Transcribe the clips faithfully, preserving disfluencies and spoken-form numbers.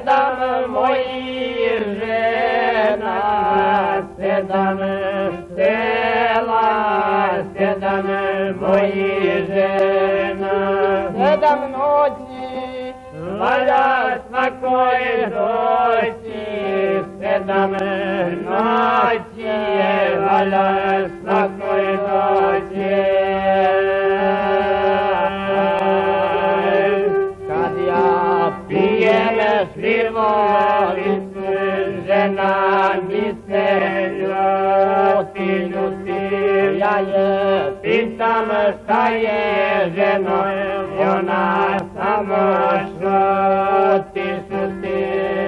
sedam mojih žena, sedam sela, sedam mojih žena. Sedam noći valja svakoj doći, sedam noći je valja svakoj doći. Kad ja pijem šljivovicu, žena mi se ljuti, ljuti. Ja je pitam šta je ženo, i ona samo šuti, šuti.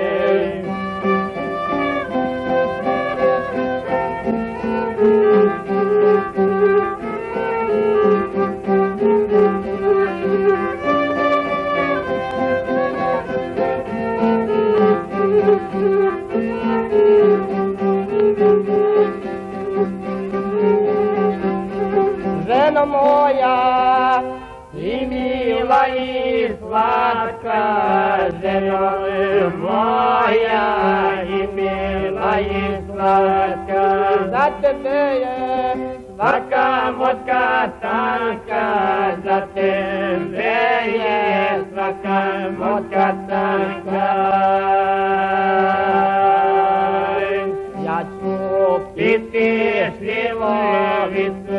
Ženo moja, i mila i slatka, ženo moja, i mila i slatka. Za tebe je svaka motka tanka, za tebe je svaka motka tanka. Ja ću piti šljivovicu,